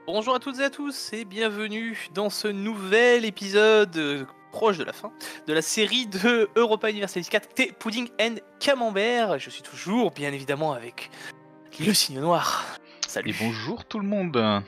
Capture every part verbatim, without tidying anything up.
Bonjour à toutes et à tous et bienvenue dans ce nouvel épisode euh, proche de la fin de la série de Europa Universalis quatre Thé, Pudding and Camembert. Je suis toujours bien évidemment avec le Signe Noir. Salut. Et bonjour tout le monde.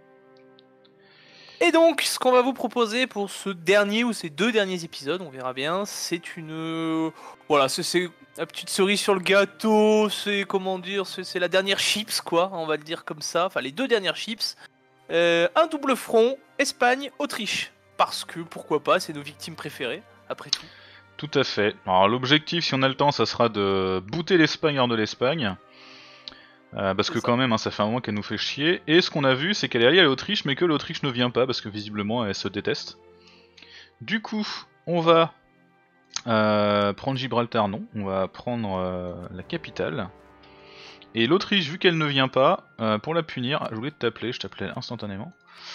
Et donc ce qu'on va vous proposer pour ce dernier ou ces deux derniers épisodes, on verra bien, c'est une... euh, Voilà, c'est- c'est la petite cerise sur le gâteau, c'est comment dire, c'est c'est la dernière chips quoi, on va le dire comme ça, enfin les deux dernières chips. Euh, un double front, Espagne, Autriche. Parce que, pourquoi pas, c'est nos victimes préférées, après tout. Tout à fait. Alors l'objectif, si on a le temps, ça sera de booter l'Espagne hors de l'Espagne. Euh, parce C'est que ça. quand même, hein, ça fait un moment qu'elle nous fait chier. Et ce qu'on a vu, c'est qu'elle est alliée à l'Autriche, mais que l'Autriche ne vient pas, parce que visiblement, elle se déteste. Du coup, on va euh, prendre Gibraltar, non. On va prendre euh, la capitale. Et l'Autriche, vu qu'elle ne vient pas, euh, pour la punir, je voulais t'appeler, je t'appelais instantanément.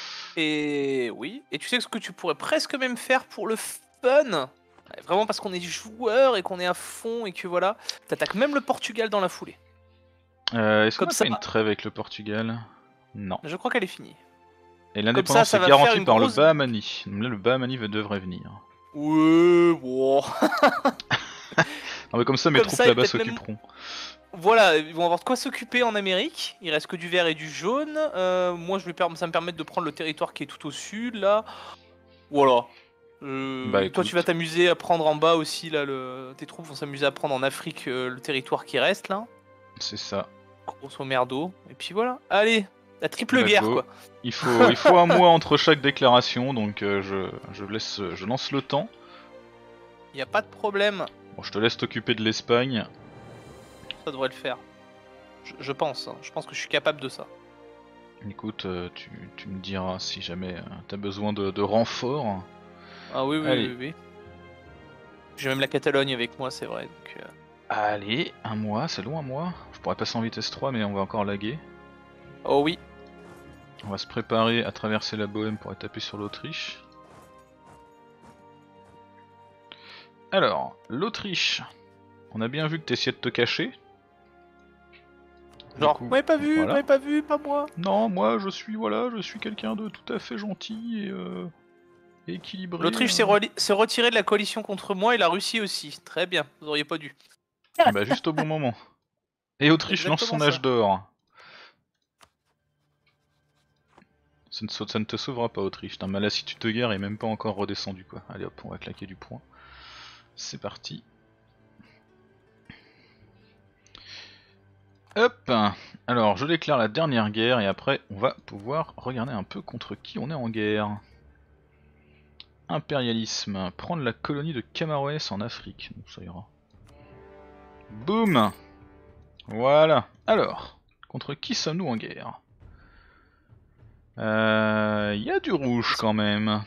Et oui, et tu sais ce que tu pourrais presque même faire pour le fun. Vraiment parce qu'on est joueur et qu'on est à fond et que voilà, t'attaques même le Portugal dans la foulée. Euh, Est-ce qu'on Comme a ça, pas une trêve avec le Portugal? Non. je crois qu'elle est finie. Et Comme ça, l'indépendance ça est va faire garantie une par le grosse... Bahamani. Là, le Bahamani devrait venir. Ouais, bon. Ah bah comme ça, mes Comme troupes ça, et là-bas peut-être même... s'occuperont. Voilà, ils vont avoir de quoi s'occuper en Amérique. Il reste que du vert et du jaune. Euh, moi, je vais per- ça me permet de prendre le territoire qui est tout au sud, là. Voilà. Bah Euh, toi, tu vas écoute, t'amuser à prendre en bas aussi, là. Le... Tes troupes vont s'amuser à prendre en Afrique euh, le territoire qui reste, là. c'est ça. Grosso merdo. Et puis voilà. Allez, la triple Bah guerre, go. quoi. Il faut, il faut un mois entre chaque déclaration, donc euh, je, je laisse, je lance le temps. Y a pas de problème. Bon, je te laisse t'occuper de l'Espagne. Ça devrait le faire. Je, je pense. hein. Je pense que je suis capable de ça. Écoute, euh, tu, tu me diras si jamais euh, t'as besoin de, de renfort. Ah oui, oui, Allez. oui, oui. J'ai même la Catalogne avec moi, c'est vrai. Donc, euh, Allez, un mois, c'est long un mois. Je pourrais passer en vitesse trois, mais on va encore laguer. Oh oui. On va se préparer à traverser la Bohème pour taper sur l'Autriche. Alors, l'Autriche. On a bien vu que t'essayais de te cacher. Du Genre, coup, vous m'avez pas vu, vous voilà. m'avez pas vu, pas moi. Non, moi je suis voilà, je suis quelqu'un de tout à fait gentil et euh, équilibré. L'Autriche s'est euh. reli- s'est retirée de la coalition contre moi et la Russie aussi. Très bien, vous auriez pas dû. Ah bah juste au bon moment. Et Autriche lance Exactement son ça. âge d'or. Ça ne, ça ne te sauvera pas Autriche. Putain, ma lassitude de guerre est même pas encore redescendue quoi. Allez hop, on va claquer du poing. C'est parti. Hop. Alors je déclare la dernière guerre et après on va pouvoir regarder un peu contre qui on est en guerre. Impérialisme. Prendre la colonie de Camaroès en Afrique. Bon, ça ira. Boum. Voilà. Alors, contre qui sommes-nous en guerre? Euh... Il y a du rouge quand même.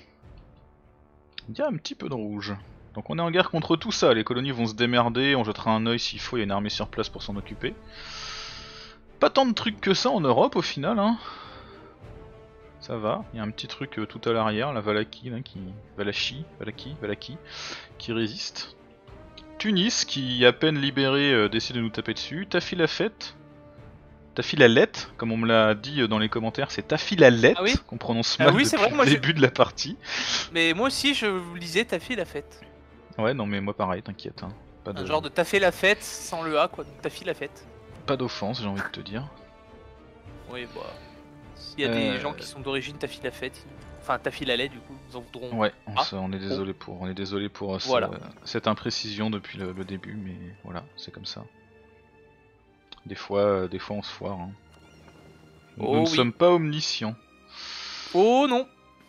Il y a un petit peu de rouge. Donc on est en guerre contre tout ça, les colonies vont se démerder, on jettera un oeil s'il faut, il y a une armée sur place pour s'en occuper. Pas tant de trucs que ça en Europe au final, hein. Ça va, il y a un petit truc euh, tout à l'arrière, la Valaki, là, qui... Valachi, Valaki, Valaki, qui résiste. Tunis, qui à peine libéré euh, décide de nous taper dessus. Tafilafet, Tafilalette, comme on me l'a dit euh, dans les commentaires, c'est Tafilalette, Ah oui qu'on prononce Ah mal oui, depuis c'est vrai, le moi je... début de la partie. Mais moi aussi, je vous lisais t'as fait la fête. Ouais, non mais moi pareil, t'inquiète. Hein. Pas de... Un genre de t'as fait la fête sans le A, quoi. Donc t'as fait la fête. Pas d'offense, j'ai envie de te dire. Oui, bah. S'il y a Euh... des gens qui sont d'origine t'as fait la fête, enfin t'as fait la lait, du coup, ils en voudront. Ouais, on, Ah. se- on est désolé pour, on est désolé pour euh, ce- Voilà. cette imprécision depuis le, le début, mais voilà, c'est comme ça. Des fois, euh, des fois on se foire. Hein. Nous, Oh nous ne oui. sommes pas omniscients. Oh non.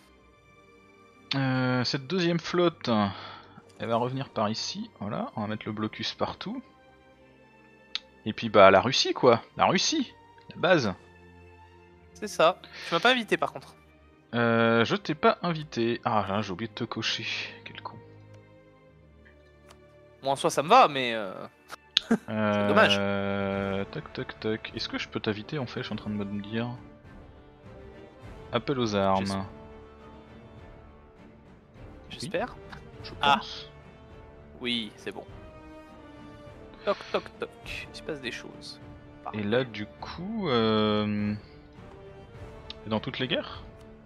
Euh, cette deuxième flotte, elle va revenir par ici. Voilà, on va mettre le blocus partout. Et puis bah la Russie quoi, la Russie, la base. C'est ça. Tu m'as pas invité par contre. Euh, je t'ai pas invité. Ah là, j'ai oublié de te cocher. Quel con. Bon, en soi, ça me va, mais. Euh... Euh... dommage. Toc toc toc. Est-ce que je peux t'inviter en fait? Je suis en train de me dire. Appel aux armes. J'espère. Je Ah. pense. Oui, c'est bon. Toc toc toc. Il se passe des choses. Et là du coup, euh... Et dans toutes les guerres?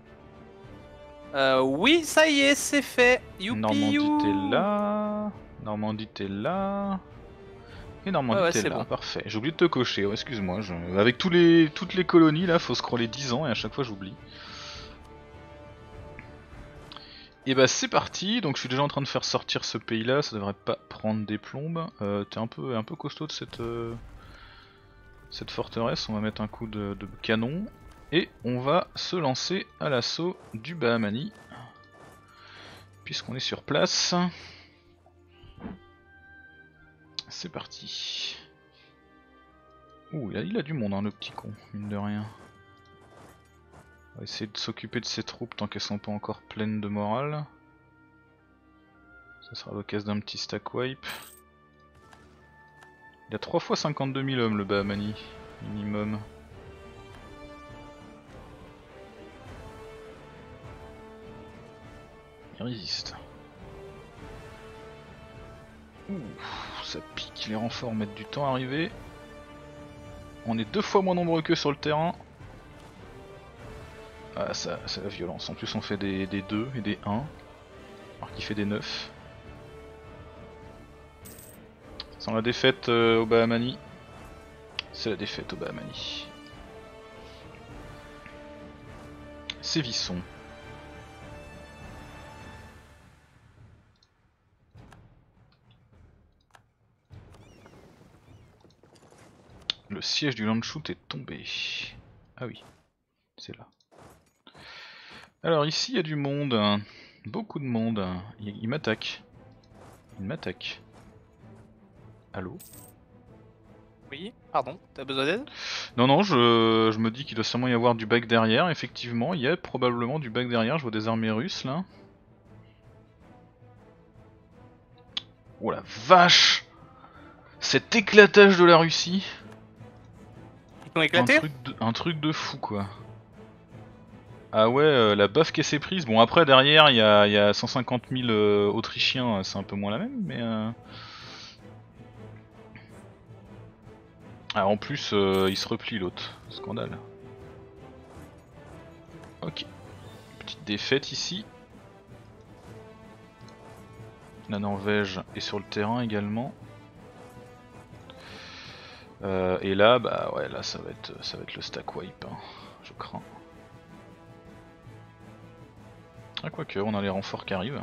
Euh, oui, ça y est, c'est fait. Youpi, Normandie you. t'es là. Normandie t'es là. Et Normandie Ouais, ouais, t'es c'est là, bon. parfait. J'ai oublié de te cocher, oh, excuse-moi. Je... Avec tous les... toutes les colonies là, faut scroller dix ans et à chaque fois j'oublie. Et bah c'est parti, donc je suis déjà en train de faire sortir ce pays là, ça devrait pas prendre des plombes. Euh, T'es un peu, un peu costaud de cette, euh... cette forteresse, on va mettre un coup de, de canon. Et on va se lancer à l'assaut du Bahamani. Puisqu'on est sur place. C'est parti. Ouh, il a, il a du monde hein, le petit con, mine de rien. On va essayer de s'occuper de ses troupes tant qu'elles sont pas encore pleines de morale. Ça sera l'occasion d'un petit stack wipe. Il a trois fois cinquante-deux mille hommes le Bahamani, minimum. Il résiste. Ouh, ça pique, les renforts mettent du temps à arriver. On est deux fois moins nombreux que sur le terrain. Ah, ça, c'est la violence. En plus, on fait des, des deux et des un. Alors qu'il fait des neuf. Sans la défaite euh, au Bahamani. C'est la défaite au Bahamani. Sévisson. Le siège du Landshut est tombé. Ah oui, c'est là. Alors ici il y a du monde, hein. Beaucoup de monde. Il, il m'attaque. Il m'attaque. Allô? Oui, pardon, t'as besoin d'aide? Non non, je, je me dis qu'il doit sûrement y avoir du bac derrière. Effectivement, il y a probablement du bac derrière. Je vois des armées russes là. Oh la vache! Cet éclatage de la Russie! Ils t'ont Un éclaté? truc de, un truc de fou quoi. Ah ouais, euh, la baffe qu'elle s'est prise. Bon après derrière il y a, y a cent cinquante mille euh, Autrichiens, c'est un peu moins la même, mais... Euh... Ah en plus euh, il se replie l'autre, scandale. Ok, petite défaite ici. La Norvège est sur le terrain également. Euh, et là, bah ouais, là ça va être, ça va être le stack wipe, hein, je crains. Ah quoique, on a les renforts qui arrivent.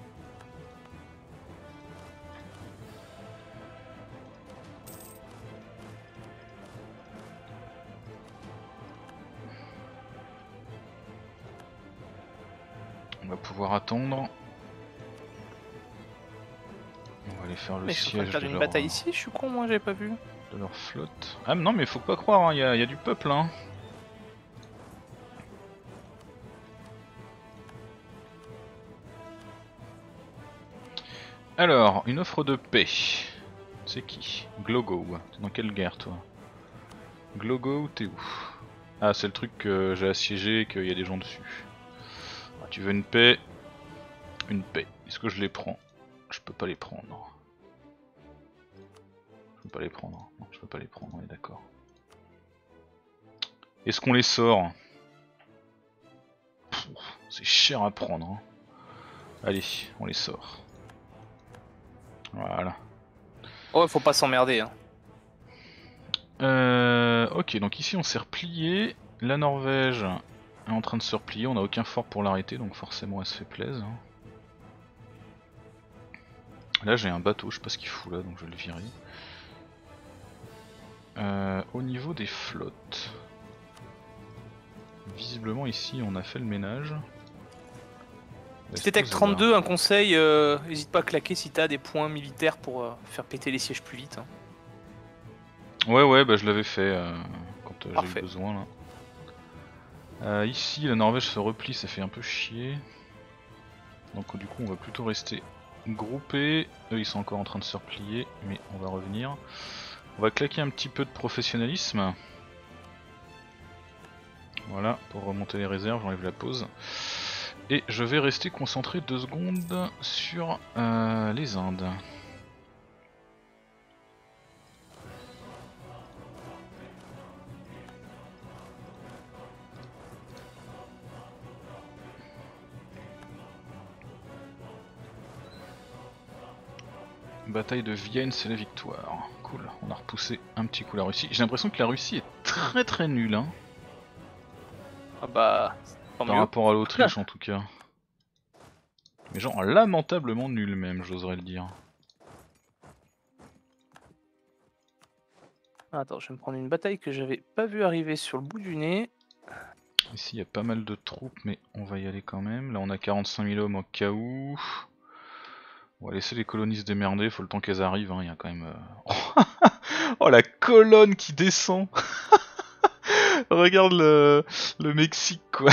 On va pouvoir attendre. On va aller faire le Mais je suis en train de siège perdre de une leur, bataille ici, je suis con, moi, j'avais pas vu. de leur flotte. Ah non mais faut pas croire, il hein, y, y a du peuple hein. Alors, une offre de paix. C'est qui? Glogo. T'es dans quelle guerre toi? Glogo, t'es où? Ah c'est le truc que j'ai assiégé et qu'il y a des gens dessus. Ah, tu veux une paix? Une paix. Est-ce que je les prends? Je peux pas les prendre. Je peux pas les prendre. Non, je peux pas les prendre, on est d'accord. Est-ce qu'on les sort? C'est cher à prendre. Hein. Allez, on les sort. Voilà. Oh, faut pas s'emmerder. Hein. Euh, ok, donc ici on s'est replié. La Norvège est en train de se replier. On n'a aucun fort pour l'arrêter, donc forcément elle se fait plaisir. Là j'ai un bateau, je sais pas ce qu'il fout là, donc je vais le virer. Euh, au niveau des flottes, visiblement ici on a fait le ménage. C'était Tech trente-deux, un conseil, euh, n'hésite pas à claquer si t'as des points militaires pour euh, faire péter les sièges plus vite. Hein. Ouais ouais, bah je l'avais fait euh, quand euh, j'ai eu besoin là. Euh, ici la Norvège se replie, ça fait un peu chier. Donc du coup on va plutôt rester groupés. Eux ils sont encore en train de se replier, mais on va revenir. On va claquer un petit peu de professionnalisme. Voilà, pour remonter les réserves, j'enlève la pause. Et je vais rester concentré deux secondes sur euh, les Indes. Bataille de Vienne, c'est la victoire. Cool, on a repoussé un petit coup la Russie. J'ai l'impression que la Russie est très très nulle, hein. Ah bah, tant Par mieux. rapport à l'Autriche en tout cas. Mais genre lamentablement nul même, j'oserais le dire. Attends, je vais me prendre une bataille que j'avais pas vu arriver sur le bout du nez. Ici il y a pas mal de troupes, mais on va y aller quand même. Là on a quarante-cinq mille hommes au cas où. On va laisser les colonies se démerder, faut le temps qu'elles arrivent, hein. Il y a quand même... Euh... oh la colonne qui descend. Regarde le, le Mexique quoi.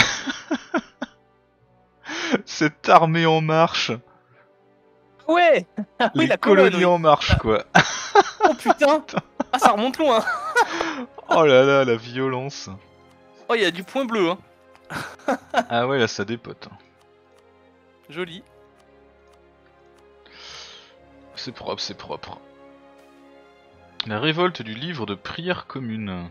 Cette armée en marche. Ouais. Ah oui, Les la colonne, colonies oui. en marche quoi. Oh putain. Ah, ça remonte loin. Oh là là, la violence. Oh, il y a du point bleu, hein. Ah ouais, là ça dépote. Joli. C'est propre, c'est propre. La révolte du livre de prière commune.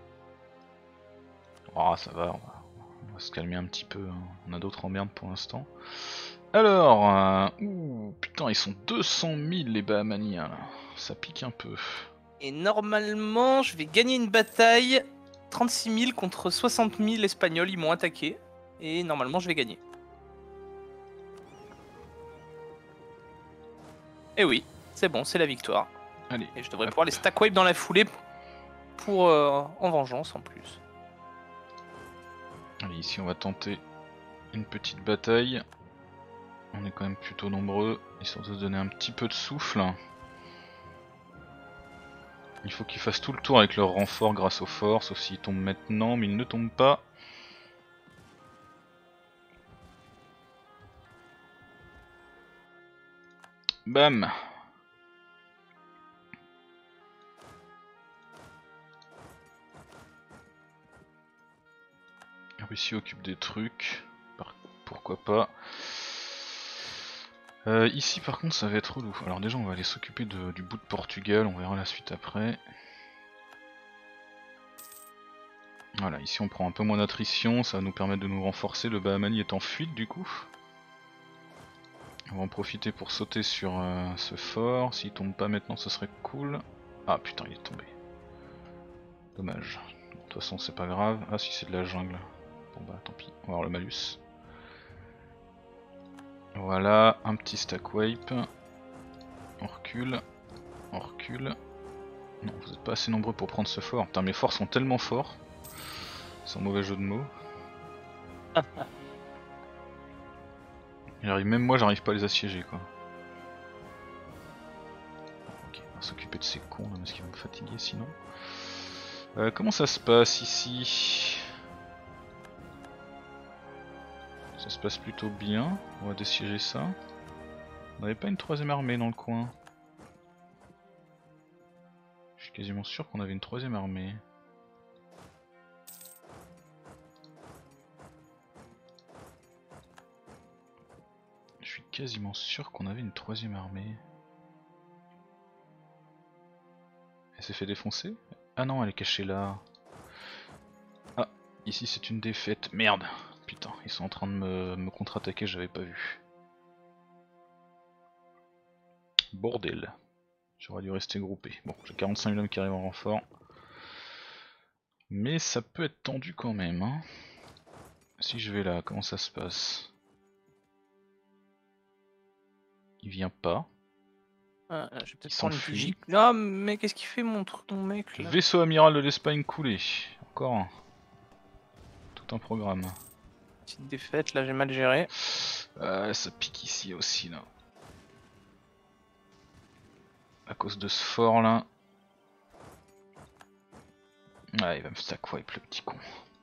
Oh, ça va, on va, on va se calmer un petit peu, hein. On a d'autres emmerdes pour l'instant. Alors, euh, ouh, putain, ils sont deux cent mille les Bahamaniens là. Ça pique un peu. Et normalement, je vais gagner une bataille. trente-six mille contre soixante mille Espagnols, ils m'ont attaqué. Et normalement, je vais gagner. Et oui, c'est bon, c'est la victoire. Allez. Et je devrais hop. pouvoir les stack wipe dans la foulée pour euh, en vengeance en plus. Allez, ici on va tenter une petite bataille. On est quand même plutôt nombreux, histoire de se donner un petit peu de souffle. Il faut qu'ils fassent tout le tour avec leur renfort grâce au fort, sauf s'ils tombent maintenant, mais ils ne tombent pas. Bam! La Russie occupe des trucs, pourquoi pas. Euh, ici par contre ça va être relou. Alors déjà on va aller s'occuper du bout de Portugal, on verra la suite après. Voilà, ici on prend un peu moins d'attrition, ça va nous permettre de nous renforcer. Le Bahamani est en fuite du coup. On va en profiter pour sauter sur euh, ce fort. S'il tombe pas maintenant ce serait cool. Ah putain il est tombé. Dommage. De toute façon c'est pas grave. Ah si c'est de la jungle. Bon bah tant pis, on va avoir le malus. Voilà, un petit stack wipe. On recule. On recule. Non, vous êtes pas assez nombreux pour prendre ce fort. Putain, mes forts sont tellement forts. Sans mauvais jeu de mots. J'arrive, même moi j'arrive pas à les assiéger quoi. Ok, on va s'occuper de ces cons là parce qu'ils vont me fatiguer sinon. Euh, comment ça se passe ici? Ça se passe plutôt bien. On va désiéger ça. On n'avait pas une troisième armée dans le coin. Je suis quasiment sûr qu'on avait une troisième armée. Je suis quasiment sûr qu'on avait une troisième armée. Elle s'est fait défoncer? Ah non, elle est cachée là. Ah, ici c'est une défaite. Merde! Putain, ils sont en train de me, me contre-attaquer, j'avais pas vu. Bordel. J'aurais dû rester groupé. Bon, j'ai quarante-cinq mille hommes qui arrivent en renfort. Mais ça peut être tendu quand même, hein. Si je vais là, comment ça se passe? Il vient pas. Ah, je vais peut-être Il prendre une s'enfuit. vigie. Ah, mais qu'est-ce qu'il fait mon truc, mon mec là? Vaisseau amiral de l'Espagne coulé. Encore un. Tout un programme. Petite défaite, là j'ai mal géré. Euh, ça pique ici aussi là. À cause de ce fort là. Ah, il va me stack wipe le petit con.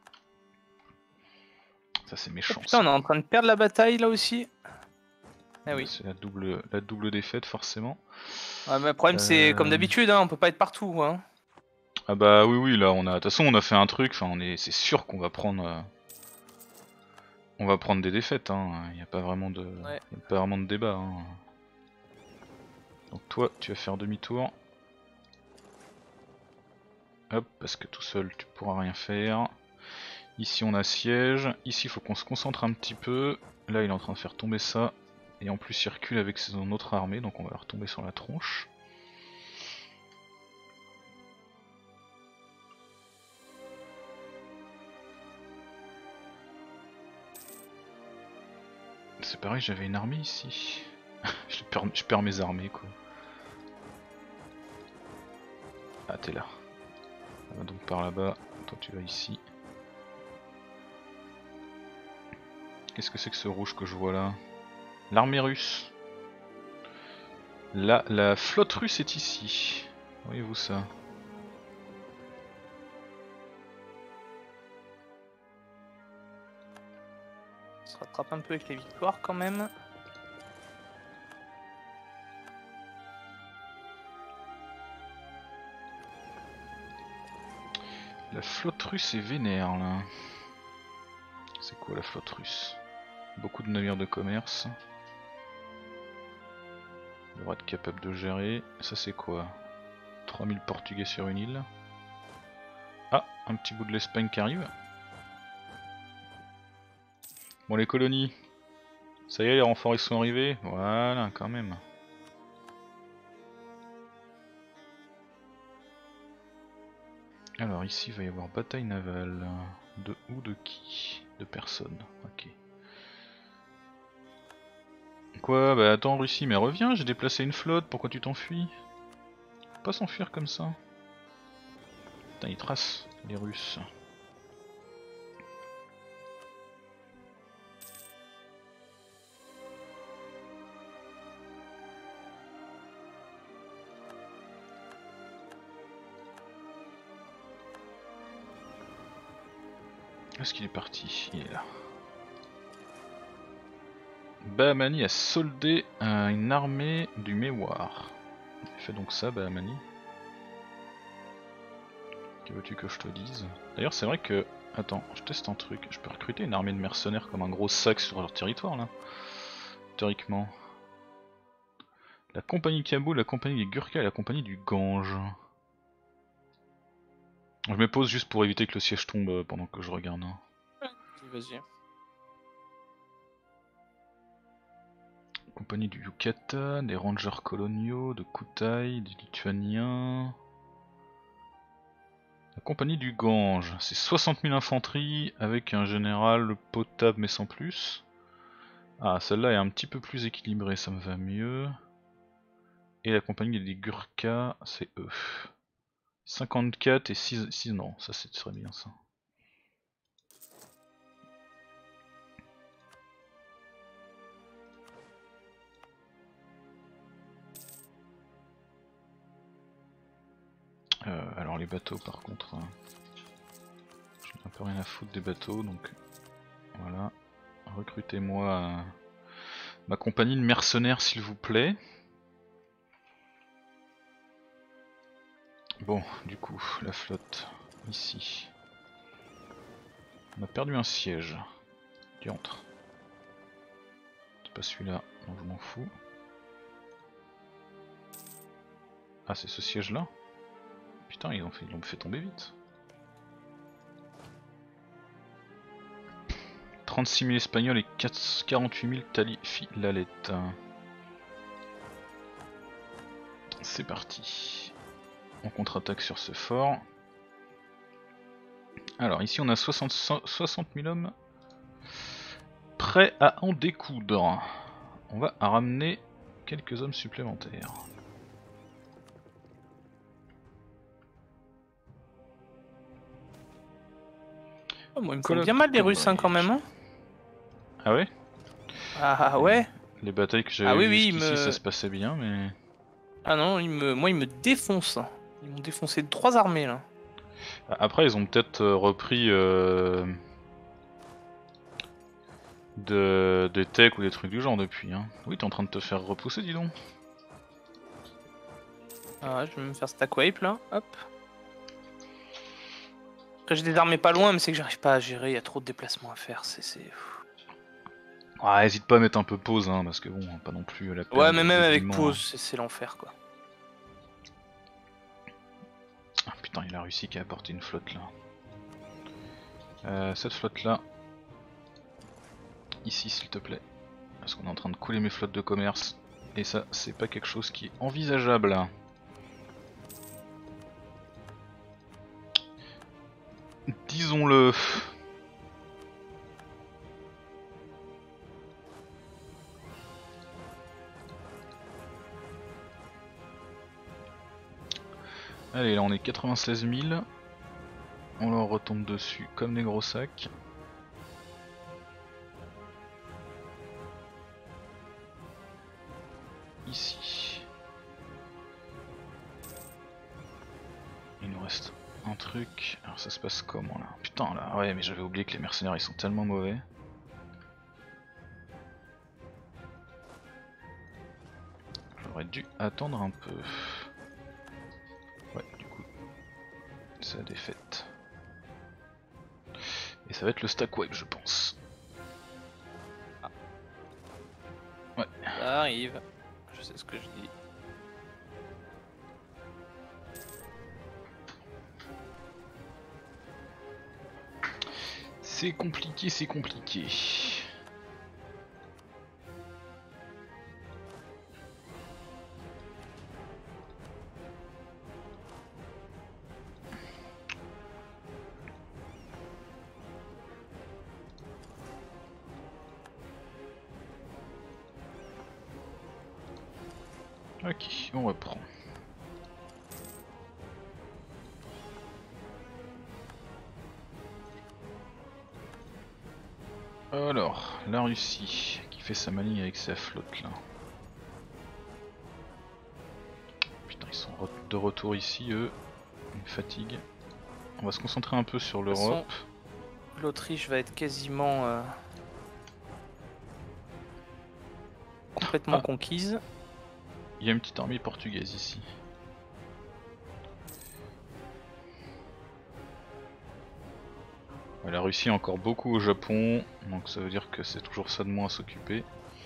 Ça c'est méchant. Oh, putain, on est en train de perdre la bataille là aussi. Ah oui. C'est la double, la double défaite forcément. Ouais, mais le problème euh... c'est comme d'habitude, hein, on peut pas être partout. Hein. Ah bah oui oui là on a. De toute façon on a fait un truc, enfin on est. C'est sûr qu'on va prendre. Euh... On va prendre des défaites, hein. Il n'y a pas vraiment de. Ouais. Y a pas vraiment de débat. Hein. Donc toi tu vas faire demi-tour. Hop, parce que tout seul tu pourras rien faire. Ici on assiège. Ici il faut qu'on se concentre un petit peu. Là il est en train de faire tomber ça. Et en plus il recule avec son autre armée, donc on va leur tomber sur la tronche. C'est pareil, j'avais une armée ici. je, perds, je perds mes armées quoi. Ah t'es là. On va donc par là-bas, toi tu vas ici. Qu'est-ce que c'est que ce rouge que je vois là? L'armée russe. Là, la flotte russe est ici. Voyez-vous ça? On se rattrape un peu avec les victoires quand même. La flotte russe est vénère là. C'est quoi la flotte russe? Beaucoup de navires de commerce. On devrait être capable de gérer. Ça c'est quoi? trois mille portugais sur une île. Ah, un petit bout de l'Espagne qui arrive. Bon les colonies. Ça y est, les renforts ils sont arrivés. Voilà, quand même. Alors ici il va y avoir bataille navale. De où, de qui? De personne. Ok. Quoi? Bah attends Russie, mais reviens, j'ai déplacé une flotte, pourquoi tu t'enfuis? Faut pas s'enfuir comme ça. Putain, ils tracent les Russes. Est-ce qu'il est parti? Il est là. Bahamani a soldé euh, une armée du Méouar. Fais donc ça, Bahamani. Que veux-tu que je te dise? D'ailleurs, c'est vrai que. Attends, je teste un truc. Je peux recruter une armée de mercenaires comme un gros sac sur leur territoire là. Théoriquement. La compagnie Kaboul, la compagnie des Gurkhas et la compagnie du Gange. Je me pose juste pour éviter que le siège tombe pendant que je regarde. Vas-y. Compagnie du Yucatan, des rangers coloniaux, de Koutai, des Lituaniens. La compagnie du Gange, c'est soixante mille infanterie avec un général potable mais sans plus. Ah, celle-là est un petit peu plus équilibrée, ça me va mieux. Et la compagnie des Gurkhas, c'est eux. cinquante-quatre et six, six non, ça c'est très bien ça. Euh, alors les bateaux par contre, hein, j'en ai un peu rien à foutre des bateaux donc voilà. Recrutez-moi euh, ma compagnie de mercenaires s'il vous plaît. Bon, du coup, la flotte ici. On a perdu un siège. Diantre. C'est pas celui-là, donc je m'en fous. Ah, c'est ce siège là? Putain, ils l'ont fait, ils l'ont fait tomber vite. trente-six mille espagnols et quarante-huit mille tali-filalettes. C'est parti. On contre-attaque sur ce fort. Alors ici on a soixante mille hommes prêts à en découdre. On va ramener quelques hommes supplémentaires. Oh, moi, ils me font bien mal les Russes hein, quand même. Hein. Ah ouais? Ah ouais. Les batailles que j'avais ah, oui, vues oui, jusqu'ici me... ça se passait bien mais... Ah non, ils me... moi ils me défoncent. Ils m'ont défoncé trois armées là. Après ils ont peut-être repris euh... de... des techs ou des trucs du genre depuis. Hein. Oui t'es en train de te faire repousser dis donc. Ah je vais me faire stack wipe là, hop. Après j'ai des armées pas loin mais c'est que j'arrive pas à gérer, il y a trop de déplacements à faire, c'est... Ah hésite pas à mettre un peu pause hein, parce que bon, pas non plus la peine. Ouais mais même avec hein. pause, c'est l'enfer quoi. Ah putain, il a réussi qu'à apporter une flotte là. Euh, cette flotte là, ici s'il te plaît. parce qu'on est en train de couler mes flottes de commerce. Et ça, c'est pas quelque chose qui est envisageable. Disons-le. Allez, là on est quatre-vingt-seize mille. On leur retombe dessus comme des gros sacs. Ici. Il nous reste un truc. Alors ça se passe comment là? Putain là, ouais mais j'avais oublié que les mercenaires ils sont tellement mauvais. J'aurais dû attendre un peu. Ouais, du coup, c'est la défaite. Et ça va être le stack wipe, je pense. Ah. Ouais. Ça arrive. Je sais ce que je dis. C'est compliqué, c'est compliqué. Ok, on reprend. Alors, la Russie qui fait sa maligne avec sa flotte là. Putain, ils sont de retour ici, eux. Une fatigue. On va se concentrer un peu sur l'Europe. L'Autriche va être quasiment euh, complètement ah. conquise. Il y a une petite armée portugaise ici. La Russie a encore beaucoup au Japon, donc ça veut dire que c'est toujours ça de moins à s'occuper.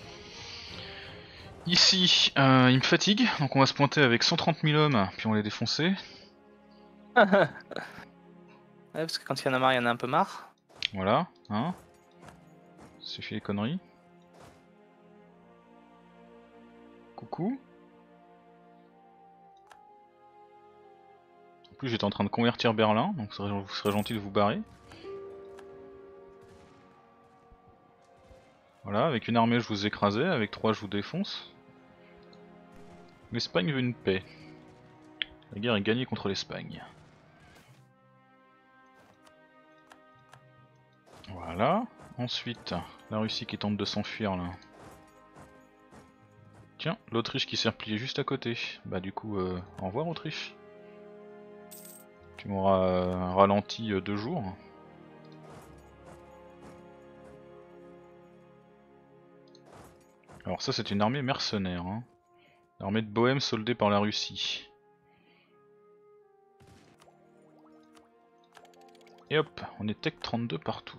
Ici, euh, il me fatigue, donc on va se pointer avec cent trente mille hommes, puis on va les défoncer. Ouais, parce que quand il y en a marre, il y en a un peu marre. Voilà, hein. Suffit les conneries. Coucou. En plus j'étais en train de convertir Berlin, donc vous serez gentil de vous barrer. Voilà, avec une armée je vous écrasais, avec trois je vous défonce. L'Espagne veut une paix. La guerre est gagnée contre l'Espagne. Voilà. Ensuite, la Russie qui tente de s'enfuir là. Tiens, l'Autriche qui s'est repliée juste à côté. Bah du coup, euh, au revoir Autriche. Tu m'auras euh, ralenti euh, deux jours. Alors ça c'est une armée mercenaire. Hein. L'armée de Bohême soldée par la Russie. Et hop, on est tech trente-deux partout.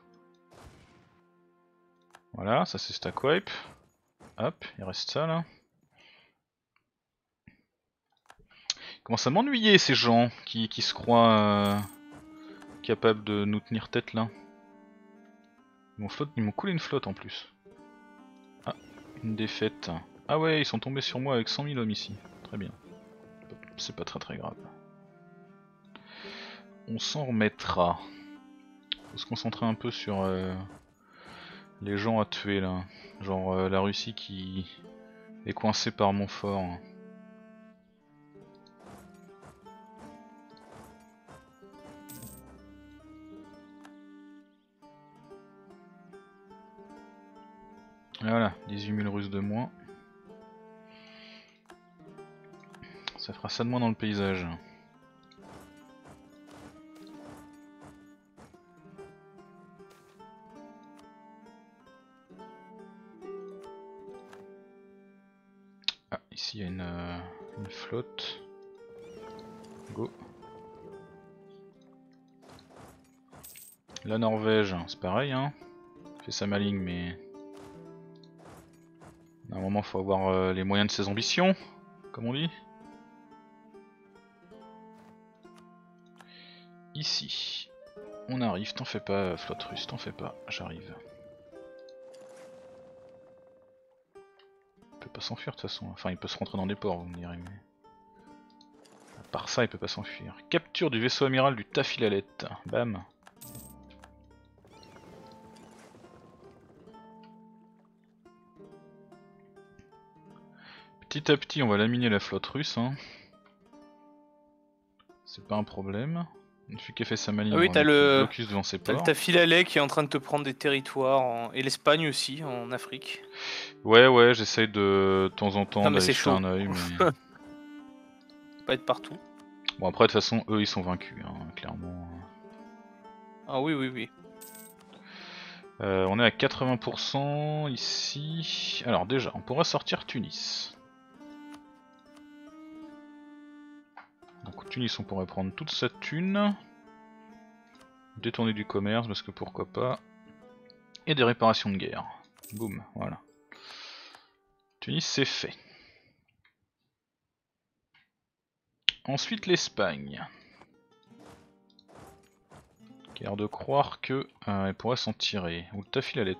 Voilà, ça c'est stack wipe. Hop, il reste ça là. Ils commencent à m'ennuyer ces gens qui, qui se croient euh, capables de nous tenir tête là. Ils m'ont flotte, ils m'ont coulé une flotte en plus. Ah, une défaite. Ah ouais, ils sont tombés sur moi avec cent mille hommes ici. Très bien. C'est pas très très grave. On s'en remettra. Faut se concentrer un peu sur euh, les gens à tuer là. Genre euh, la Russie qui est coincée par Montfort. Voilà, dix-huit mille Russes de moins. Ça fera ça de moins dans le paysage. Ah, ici il y a une, euh, une flotte. Go. La Norvège, c'est pareil, hein. Fait sa maligne, mais à un moment faut avoir euh, les moyens de ses ambitions, comme on dit. Ici, on arrive, t'en fais pas, flotte russe, t'en fais pas, j'arrive. peut pas s'enfuir de toute façon. Enfin, il peut se rentrer dans des ports, vous me direz. Mais... à part ça, il peut pas s'enfuir. Capture du vaisseau amiral du Tafilalet. Bam. Petit à petit, on va laminer la flotte russe. Hein. C'est pas un problème. Une fois qu'elle fait sa maligne, Ah oui, on va t'as mettre le le... blocus devant ses t'as le ports. Tafilalet qui est en train de te prendre des territoires, en... et l'Espagne aussi, en Afrique. Ouais, ouais, j'essaye de, de temps en temps Non mais d'aller c'est jeter chaud. un oeil, mais... Pas être partout. bon, après, de toute façon, eux, ils sont vaincus, hein, clairement. Ah oui, oui, oui. Euh, on est à quatre-vingts pour cent ici. Alors déjà, on pourrait sortir Tunis. Donc Tunis, on pourrait prendre toute sa thune. Détourner du commerce, parce que pourquoi pas. Et des réparations de guerre. Boum, voilà. Tunis, c'est fait. Ensuite l'Espagne. Qui a l'air de croire que euh, elle pourrait s'en tirer. Ou le Tafilalet.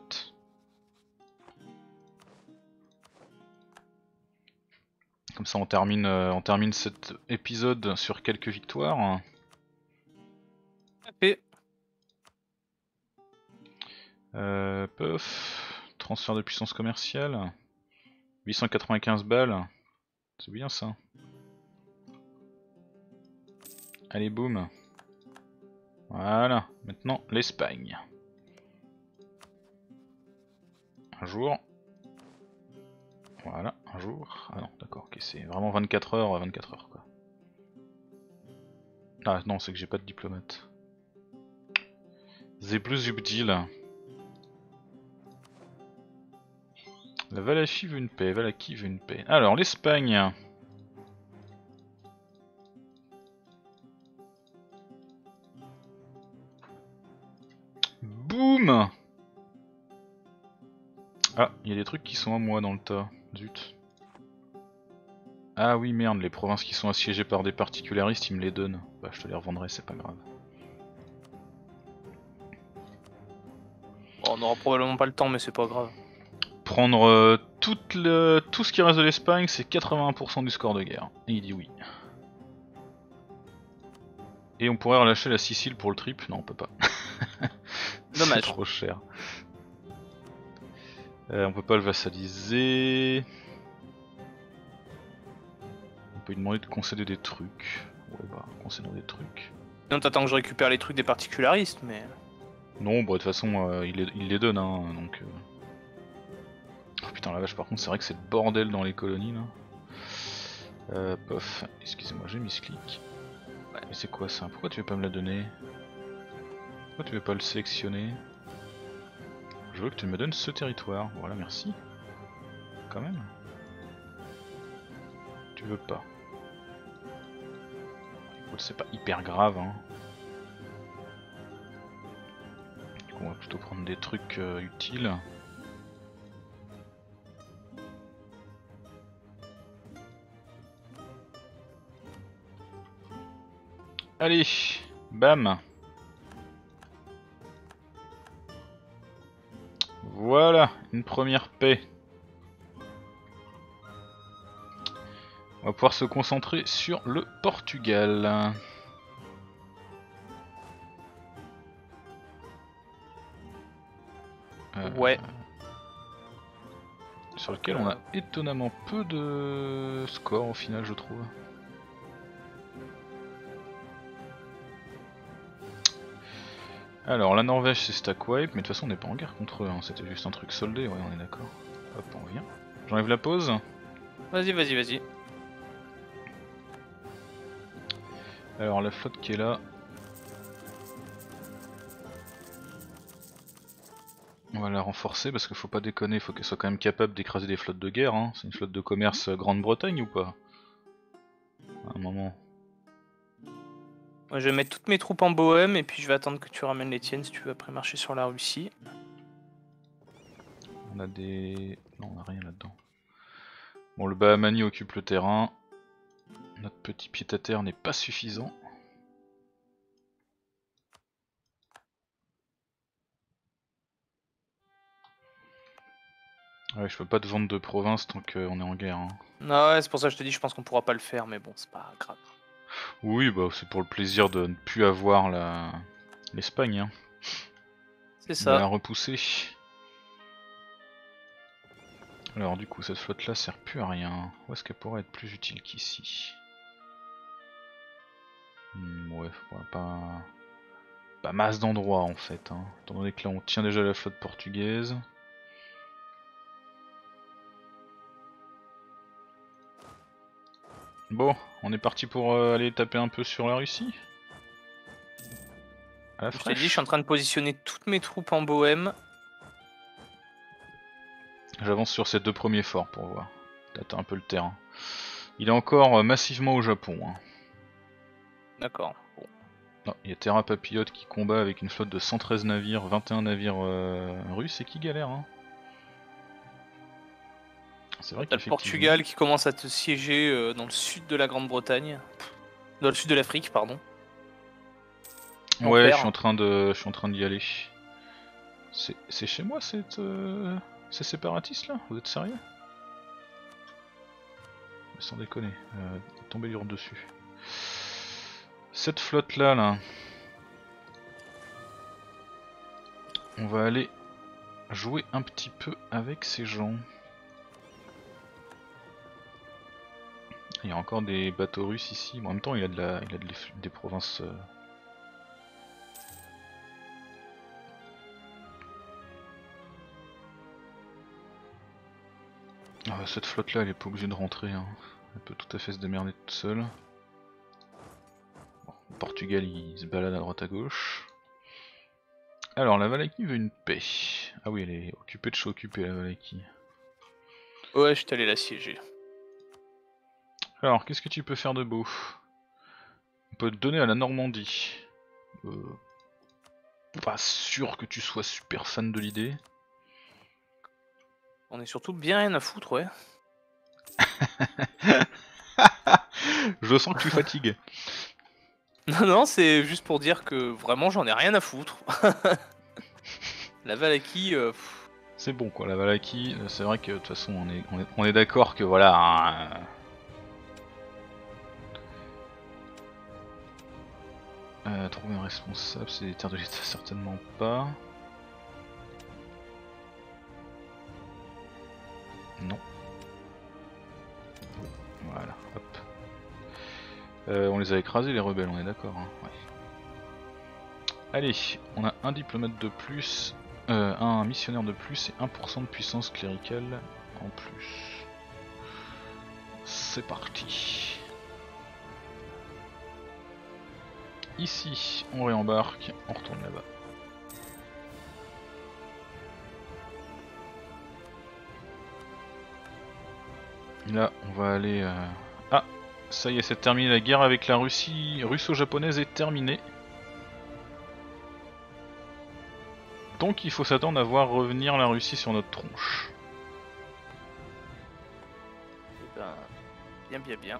Comme ça on termine, euh, on termine cet épisode sur quelques victoires. Et... Euh, puff. Transfert de puissance commerciale. huit cent quatre-vingt-quinze balles. C'est bien ça. Allez boum. Voilà. Maintenant l'Espagne. Un jour. Voilà, un jour. Ah non, d'accord, ok, c'est vraiment vingt-quatre heures, vingt-quatre heures quoi. Ah non, c'est que j'ai pas de diplomate. C'est plus subtil. La Valachie veut une paix, Valaki veut une paix. Alors, l'Espagne. Boum. Ah, il y a des trucs qui sont à moi dans le tas. Zut. Ah oui, merde, les provinces qui sont assiégées par des particularistes, ils me les donnent. Bah, je te les revendrai, c'est pas grave. Bon, on aura probablement pas le temps, mais c'est pas grave. Prendre euh, tout, le, tout ce qui reste de l'Espagne, c'est quatre-vingt-un pour cent du score de guerre. Et il dit oui. Et on pourrait relâcher la Sicile pour le trip? Non, on peut pas. C'est Dommage. trop cher. Euh, on peut pas le vassaliser. On peut lui demander de concéder des trucs. Ouais bah, concéder des trucs. Non, t'attends que je récupère les trucs des particularistes, mais... Non, bah de toute façon, euh, il, les, il les donne, hein, donc... Euh... Oh putain la vache, par contre, c'est vrai que c'est le bordel dans les colonies, là. Euh, pof, excusez-moi, j'ai mis ce clic. Ouais. Mais c'est quoi ça? Pourquoi tu veux pas me la donner? Pourquoi tu veux pas le sélectionner? Je veux que tu me donnes ce territoire. Voilà, merci. Quand même. Tu veux pas. Écoute, c'est pas hyper grave, hein. Du coup, on va plutôt prendre des trucs euh, utiles. Allez, bam. Voilà, une première paix. On va pouvoir se concentrer sur le Portugal. Euh, Ouais. Sur lequel on a étonnamment peu de score au final, je trouve. Alors la Norvège c'est stack wipe, mais de toute façon on n'est pas en guerre contre eux, hein. C'était juste un truc soldé, ouais on est d'accord. Hop, on revient. J'enlève la pause. Vas-y, vas-y, vas-y. Alors la flotte qui est là. On va la renforcer parce qu'il faut pas déconner, il faut qu'elle soit quand même capable d'écraser des flottes de guerre, hein. C'est une flotte de commerce Grande-Bretagne ou pas? À un moment. Moi, je vais mettre toutes mes troupes en Bohème et puis je vais attendre que tu ramènes les tiennes si tu veux après marcher sur la Russie. On a des... Non, on a rien là-dedans. Bon, le Bahamani occupe le terrain. Notre petit pied-à-terre n'est pas suffisant. Ouais, je peux pas te vendre de province tant qu'on est en guerre. Hein. Non, ouais, c'est pour ça que je te dis, je pense qu'on pourra pas le faire, mais bon, c'est pas grave. Oui, bah c'est pour le plaisir de ne plus avoir la l'Espagne. Hein. C'est De la ça. repousser. Alors du coup, cette flotte là sert plus à rien. Où est-ce qu'elle pourrait être plus utile qu'ici? hmm, Ouais, ouais, pas... pas masse d'endroits en fait. Hein. Étant donné que là on tient déjà la flotte portugaise. Bon, on est parti pour euh, aller taper un peu sur la Russie. À la Je t'ai dit, je suis fraîche. en train de positionner toutes mes troupes en Bohème. J'avance sur ces deux premiers forts pour voir. Tâter un peu le terrain. Il est encore euh, massivement au Japon. Hein. D'accord. Bon. Non, il y a Terra Papillote qui combat avec une flotte de cent treize navires, vingt et un navires euh, russes et qui galère. Hein. C'est vrai T'as le qu'effectivement. Portugal qui commence à te siéger euh, dans le sud de la Grande-Bretagne. Dans le sud de l'Afrique, pardon. Ouais, je Enfer. suis en train de, je suis en train d'y aller. C'est, c'est chez moi cette, euh, ces séparatistes là? Vous êtes sérieux? Mais sans déconner, euh, tombez dur dessus. Cette flotte là, là, on va aller jouer un petit peu avec ces gens. Il y a encore des bateaux russes ici. Bon, en même temps, il a de la, il a de les- des provinces. Euh... Ah, bah, cette flotte là, elle est pas obligée de rentrer. Hein. Elle peut tout à fait se démerder toute seule. Bon, le Portugal, il se balade à droite à gauche. Alors, la Valachie veut une paix. Ah oui, elle est occupée de chez occupée, la Valachie. Ouais, je suis allé la siéger. Alors, qu'est-ce que tu peux faire de beau? On peut te donner à la Normandie. Euh, pas sûr que tu sois super fan de l'idée. On est surtout bien rien à foutre, ouais. Je sens que tu fatigues. Non, non, c'est juste pour dire que vraiment j'en ai rien à foutre. La Valachie, euh, pff, C'est bon quoi, la Valachie, c'est vrai que de toute façon on est, on est, on est d'accord que voilà... Hein, euh, trouver un responsable, c'est des terres de l'État, certainement pas. Non. Voilà, hop. Euh, on les a écrasés les rebelles, on est d'accord. Hein, ouais. Allez, on a un diplomate de plus, euh, un missionnaire de plus et un pour cent de puissance cléricale en plus. C'est parti. Ici, on réembarque, on retourne là-bas. Là, on va aller... Euh... Ah, ça y est, c'est terminé, la guerre avec la Russie russo-japonaise est terminée. Donc il faut s'attendre à voir revenir la Russie sur notre tronche. eh ben, bien, bien, bien.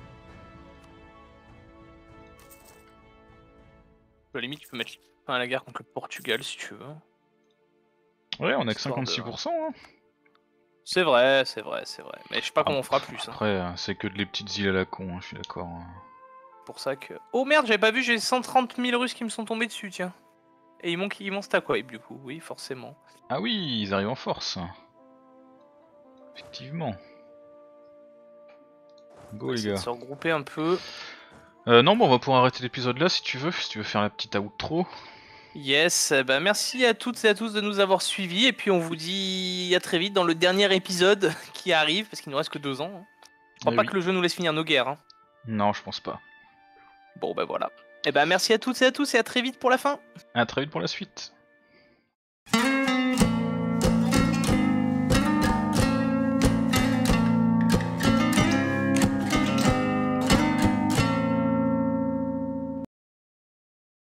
À la limite, tu peux mettre fin à la guerre contre le Portugal si tu veux. Ouais, on a que Histoire de- cinquante-six pour cent. Hein. C'est vrai, c'est vrai, c'est vrai. Mais je sais pas Ah, comment on fera plus. Hein. Après, euh, c'est que de les petites îles à la con, hein, je suis d'accord. Hein. Pour ça que. Oh merde, j'avais pas vu, j'ai cent trente mille Russes qui me sont tombés dessus, tiens. Et ils m'ont ils m'ont stack wipe du coup, oui, forcément. Ah oui, ils arrivent en force. Effectivement. Go On va les essayer de gars. se regrouper un peu. Euh, non, bon, on va pouvoir arrêter l'épisode là si tu veux, si tu veux faire la petite outro. Yes, eh ben merci à toutes et à tous de nous avoir suivis. Et puis on vous dit à très vite dans le dernier épisode qui arrive, parce qu'il nous reste que deux ans. Hein. Je crois Eh pas oui. que le jeu nous laisse finir nos guerres. Hein. Non, je pense pas. Bon ben voilà. Eh ben merci à toutes et à tous et à très vite pour la fin. À très vite pour la suite.